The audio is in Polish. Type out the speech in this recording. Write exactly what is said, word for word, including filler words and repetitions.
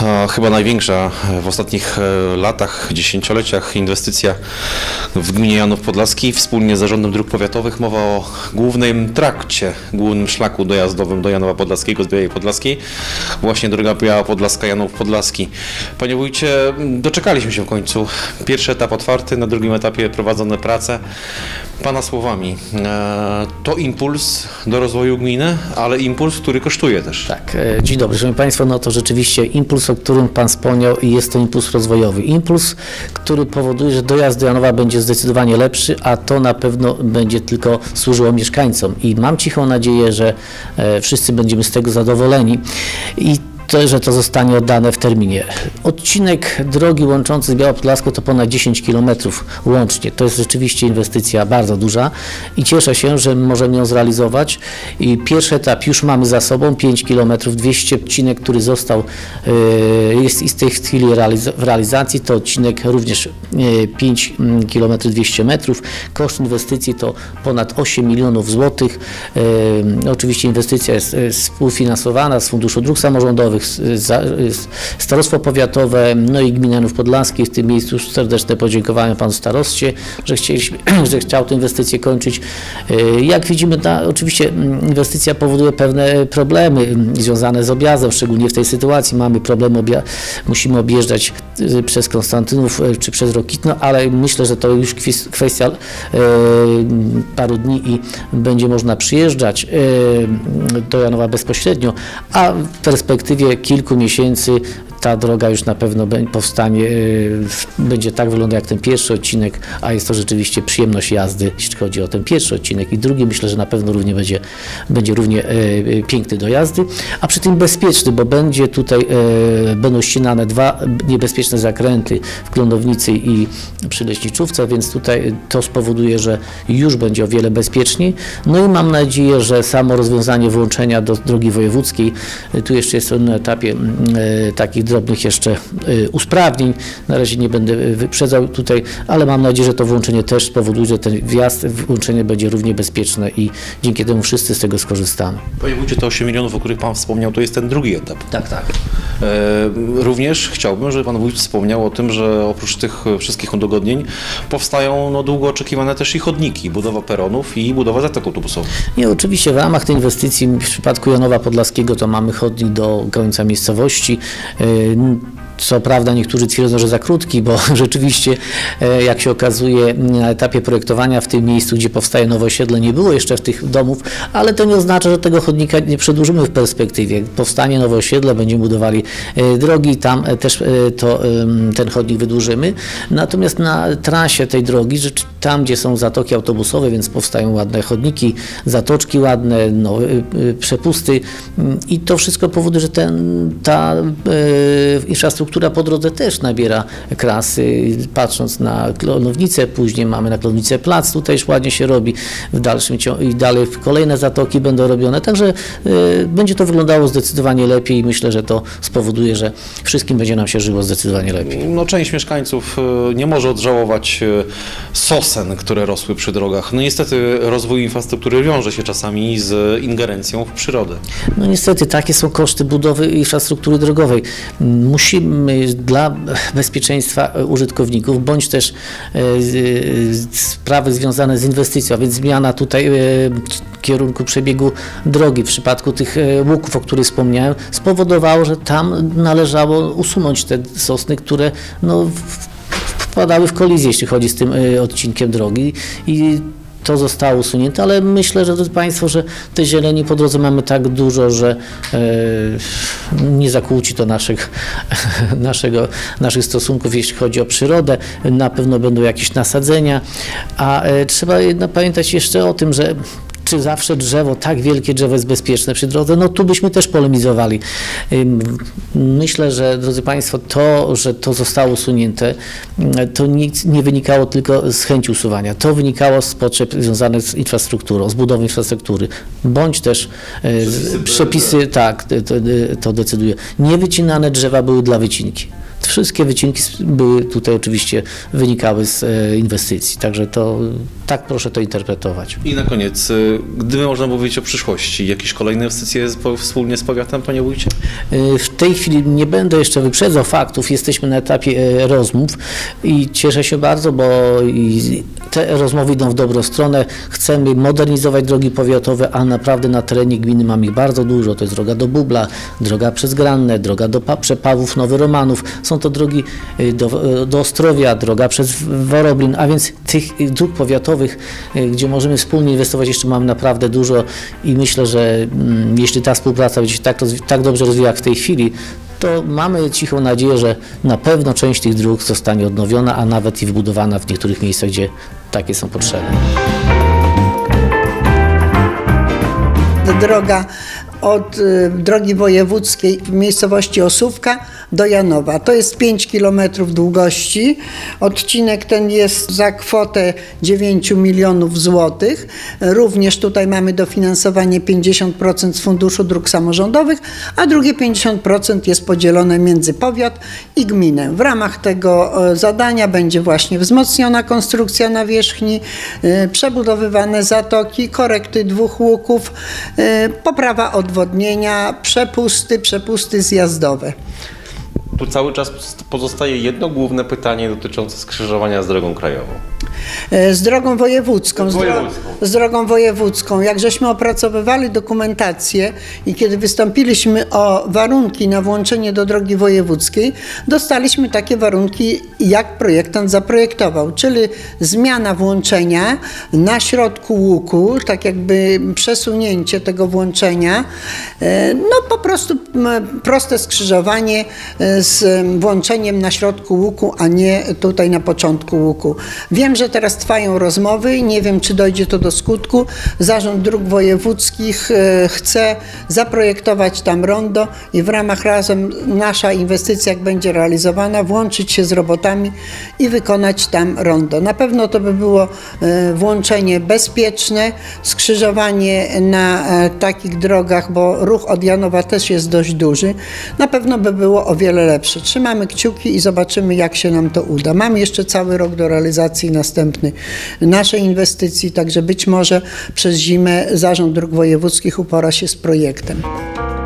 chyba największa w ostatnich latach, dziesięcioleciach inwestycja w gminie Janów Podlaski wspólnie z Zarządem Dróg Powiatowych. Mowa o głównym trakcie, głównym szlaku dojazdowym do Janowa Podlaskiego z Białej Podlaskiej. Właśnie droga Biała Podlaska, Janów Podlaski. Panie wójcie, doczekaliśmy się w końcu. Pierwszy etap otwarty, na drugim etapie prowadzone prace. Pana słowami, to impuls do rozwoju gminy, ale impuls, który kosztuje też. Tak, dzień dobry, szanowni państwo, no to rzeczywiście impuls, o którym pan wspomniał, jest to impuls rozwojowy. Impuls, który powoduje, że dojazd do Janowa będzie zdecydowanie lepszy, a to na pewno będzie tylko służyło mieszkańcom i mam cichą nadzieję, że wszyscy będziemy z tego zadowoleni. I To, że to zostanie oddane w terminie. Odcinek drogi łączący z Białą Podlaską to ponad dziesięć kilometrów łącznie. To jest rzeczywiście inwestycja bardzo duża i cieszę się, że możemy ją zrealizować. I pierwszy etap już mamy za sobą, pięć kilometrów dwieście. Odcinek, który został, jest w tej chwili w realizacji, to odcinek również pięć kilometrów dwieście metrów. Koszt inwestycji to ponad osiem milionów złotych. Oczywiście inwestycja jest współfinansowana z Funduszu Dróg Samorządowych, Starostwo Powiatowe, no i Gmina Janów Podlaski. W tym miejscu serdeczne podziękowania panu staroście, że, chcieliśmy, że chciał tę inwestycję kończyć. Jak widzimy, ta, oczywiście inwestycja powoduje pewne problemy związane z objazdem, szczególnie w tej sytuacji mamy problemy, obja musimy objeżdżać przez Konstantynów czy przez Rokitno, ale myślę, że to już kwestia paru dni i będzie można przyjeżdżać do Janowa bezpośrednio, a w perspektywie kilku miesięcy ta droga już na pewno powstanie, będzie tak wyglądać jak ten pierwszy odcinek, a jest to rzeczywiście przyjemność jazdy, jeśli chodzi o ten pierwszy odcinek i drugi, myślę, że na pewno równie będzie, będzie równie piękny do jazdy, a przy tym bezpieczny, bo będzie tutaj, będą ścinane dwa niebezpieczne zakręty w Klonownicy i przy Leśniczówce, więc tutaj to spowoduje, że już będzie o wiele bezpieczniej. No i mam nadzieję, że samo rozwiązanie włączenia do drogi wojewódzkiej, tu jeszcze jest na etapie takich drobnych jeszcze usprawnień. Na razie nie będę wyprzedzał tutaj, ale mam nadzieję, że to włączenie też spowoduje, że ten wjazd, włączenie będzie równie bezpieczne i dzięki temu wszyscy z tego skorzystamy. Panie wójcie, te osiem milionów, o których pan wspomniał, to jest ten drugi etap. Tak, tak. E, również chciałbym, żeby pan wójt wspomniał o tym, że oprócz tych wszystkich udogodnień powstają no, długo oczekiwane też i chodniki, budowa peronów i budowa zatok autobusowych. Nie, oczywiście w ramach tej inwestycji w przypadku Janowa Podlaskiego to mamy chodnik do końca miejscowości. Co prawda niektórzy twierdzą, że za krótki, bo rzeczywiście, jak się okazuje, na etapie projektowania w tym miejscu, gdzie powstaje nowe osiedle, nie było jeszcze tych domów, ale to nie oznacza, że tego chodnika nie przedłużymy w perspektywie. Powstanie nowe osiedle, będziemy budowali drogi, tam też to, ten chodnik wydłużymy. Natomiast na trasie tej drogi, tam gdzie są zatoki autobusowe, więc powstają ładne chodniki, zatoczki ładne, no, przepusty i to wszystko powoduje, że ten, ta infrastruktura która po drodze też nabiera krasy, patrząc na Klonownicę, później mamy na Klonownicę plac, tutaj już ładnie się robi w dalszym ciągu i dalej kolejne zatoki będą robione, także y, będzie to wyglądało zdecydowanie lepiej i myślę, że to spowoduje, że wszystkim będzie nam się żyło zdecydowanie lepiej. No, część mieszkańców nie może odżałować sosen, które rosły przy drogach. No niestety rozwój infrastruktury wiąże się czasami z ingerencją w przyrodę. No niestety takie są koszty budowy infrastruktury drogowej. Musimy dla bezpieczeństwa użytkowników, bądź też sprawy związane z inwestycją, a więc zmiana tutaj kierunku przebiegu drogi w przypadku tych łuków, o których wspomniałem, spowodowało, że tam należało usunąć te sosny, które no, wpadały w kolizję, jeśli chodzi z tym odcinkiem drogi i to zostało usunięte, ale myślę, że drodzy Państwo, że tej zieleni po drodze mamy tak dużo, że e, nie zakłóci to naszych, naszego, naszych stosunków, jeśli chodzi o przyrodę. Na pewno będą jakieś nasadzenia, a e, trzeba jednak pamiętać jeszcze o tym, że czy zawsze drzewo, tak wielkie drzewo jest bezpieczne przy drodze? No tu byśmy też polemizowali. Myślę, że drodzy Państwo, to, że to zostało usunięte, to nic nie wynikało tylko z chęci usuwania. To wynikało z potrzeb związanych z infrastrukturą, z budową infrastruktury, bądź też przepisy, przepisy tak, to, to decyduje. Niewycinane drzewa były dla wycinki. Wszystkie wycinki były tutaj oczywiście wynikały z inwestycji, także to tak proszę to interpretować. I na koniec, y, gdyby można mówić o przyszłości, jakieś kolejne inwestycje z, po, wspólnie z powiatem, panie wójcie? W tej chwili nie będę jeszcze wyprzedzał faktów, jesteśmy na etapie e, rozmów i cieszę się bardzo, bo i te rozmowy idą w dobrą stronę. Chcemy modernizować drogi powiatowe, a naprawdę na terenie gminy mamy ich bardzo dużo. To jest droga do Bubla, droga przez Grannę, droga do pa Przepawów, Nowy Romanów. Są to drogi e, do, e, do Ostrowia, droga przez Woroblin, a więc tych dróg powiatowych, e, gdzie możemy wspólnie inwestować, jeszcze mamy naprawdę dużo i myślę, że mm, jeśli ta współpraca będzie tak, tak dobrze rozwijała jak w tej chwili, to mamy cichą nadzieję, że na pewno część tych dróg zostanie odnowiona, a nawet i wybudowana w niektórych miejscach, gdzie takie są potrzeby. Droga od y, drogi wojewódzkiej w miejscowości Osówka do Janowa. To jest pięć kilometrów długości. Odcinek ten jest za kwotę dziewięć milionów złotych. Również tutaj mamy dofinansowanie pięćdziesiąt procent z Funduszu Dróg Samorządowych, a drugie pięćdziesiąt procent jest podzielone między powiat i gminę. W ramach tego y, zadania będzie właśnie wzmocniona konstrukcja nawierzchni, y, przebudowywane zatoki, korekty dwóch łuków, y, poprawa od odwodnienia, przepusty, przepusty zjazdowe. Tu cały czas pozostaje jedno główne pytanie dotyczące skrzyżowania z drogą krajową. Z drogą wojewódzką. Z, dro z drogą wojewódzką. Jak żeśmy opracowywali dokumentację i kiedy wystąpiliśmy o warunki na włączenie do drogi wojewódzkiej, dostaliśmy takie warunki, jak projektant zaprojektował, czyli zmiana włączenia na środku łuku, tak jakby przesunięcie tego włączenia, no po prostu proste skrzyżowanie z włączeniem na środku łuku, a nie tutaj na początku łuku. Wiem, że teraz trwają rozmowy, nie wiem, czy dojdzie to do skutku. Zarząd Dróg Wojewódzkich chce zaprojektować tam rondo i w ramach razem nasza inwestycja, jak będzie realizowana, włączyć się z robotami i wykonać tam rondo. Na pewno to by było włączenie bezpieczne, skrzyżowanie na takich drogach, bo ruch od Janowa też jest dość duży. Na pewno by było o wiele lepsze. Trzymamy kciuki i zobaczymy, jak się nam to uda. Mamy jeszcze cały rok do realizacji następny naszej inwestycji, także być może przez zimę Zarząd Dróg Wojewódzkich upora się z projektem.